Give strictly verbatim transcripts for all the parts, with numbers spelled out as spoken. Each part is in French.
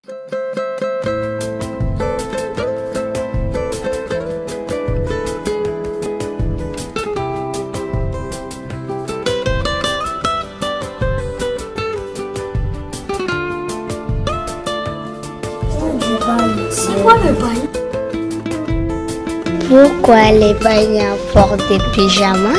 C'est quoi le bagne? Pourquoi les bagnards portent des pyjamas?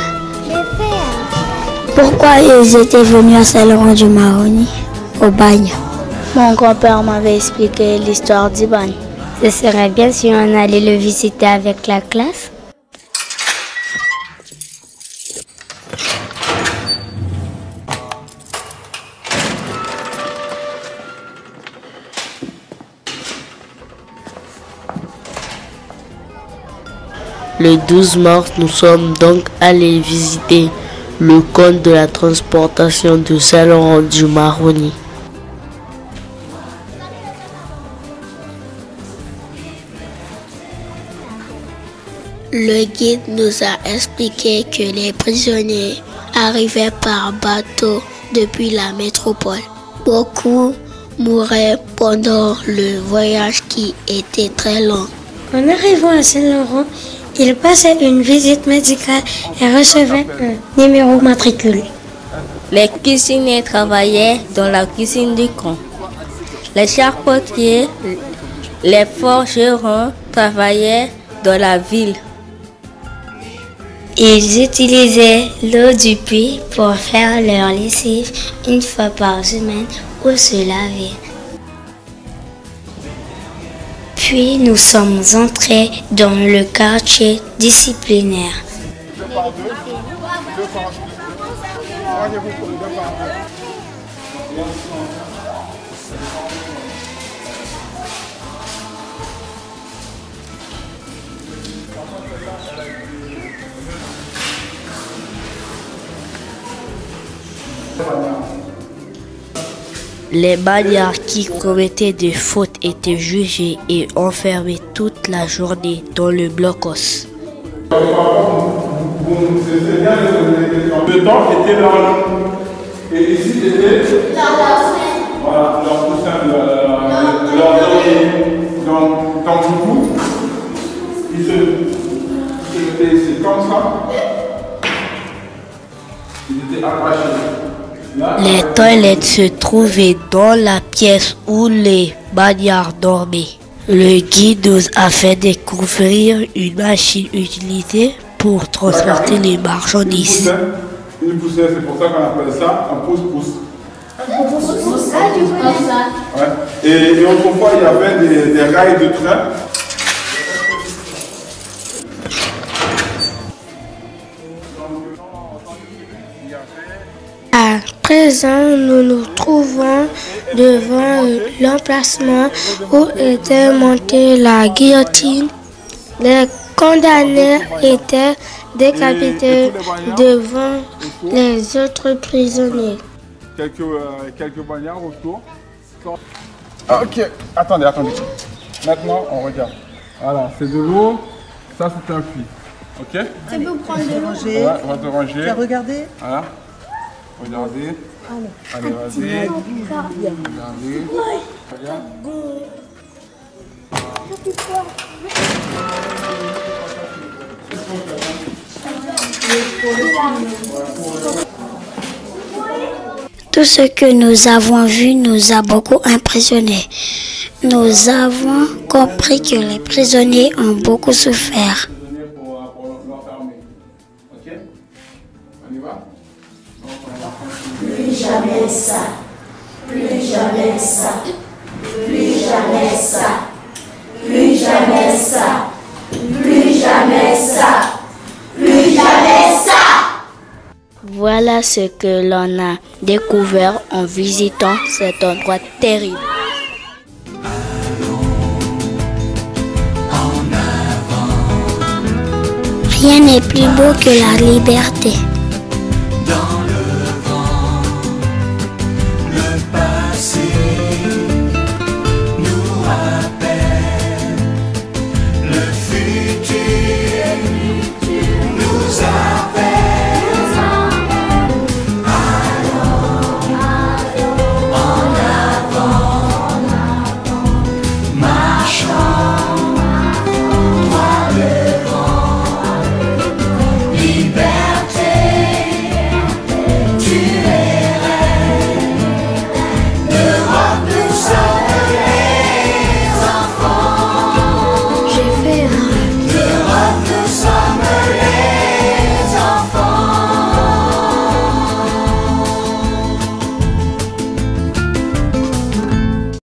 Pourquoi ils étaient venus à Saint-Laurent-du-Maroni au bagne? Mon grand-père m'avait expliqué l'histoire du bagne. Ce serait bien si on allait le visiter avec la classe. Le douze mars, nous sommes donc allés visiter le camp de la transportation de Saint-Laurent-du-Maroni. Le guide nous a expliqué que les prisonniers arrivaient par bateau depuis la métropole. Beaucoup mouraient pendant le voyage qui était très long. En arrivant à Saint-Laurent, ils passaient une visite médicale et recevaient un numéro matriculé. Les cuisiniers travaillaient dans la cuisine du camp. Les charpentiers, les forgerons travaillaient dans la ville. Ils utilisaient l'eau du puits pour faire leur lessive une fois par semaine ou se laver. Puis nous sommes entrés dans le quartier disciplinaire. Les bagnards qui commettaient des fautes étaient jugés et enfermés toute la journée dans le blocos. Le temps était leur langue. Et ici était voilà, leur coussin, leur oreiller. Donc, donc du coup, ils se, ils se mettaient ici comme ça. Ils étaient attachés. Les toilettes se trouvaient dans la pièce où les bagnards dormaient. Le guide nous a fait découvrir une machine utilisée pour transporter les marchandises. Une poussière, c'est pour ça qu'on appelle ça un pouce-pouce. Un pouce-pouce, ah, tu connais ça? Ouais. Et, et autrefois, il y avait des, des rails de train. À présent, nous nous trouvons devant l'emplacement où était montée la guillotine. Les condamnés étaient décapités devant les autres prisonniers. Quelques, euh, quelques bagnards autour. Ok, attendez, attendez. Maintenant, on regarde. Voilà, c'est de l'eau. Ça, c'est un puits. Ok? Tu peux prendre de l'eau. Ouais, on va te ranger. Tu as regardé? Voilà. Regardez. Allez, vas-y. Regardez. Regarde. Tout ce que nous avons vu nous a beaucoup impressionnés. Nous avons compris que les prisonniers ont beaucoup souffert. Plus jamais ça, plus jamais ça, plus jamais ça, plus jamais ça, plus jamais ça, plus jamais ça. Voilà ce que l'on a découvert en visitant cet endroit terrible. Rien n'est plus beau que la liberté.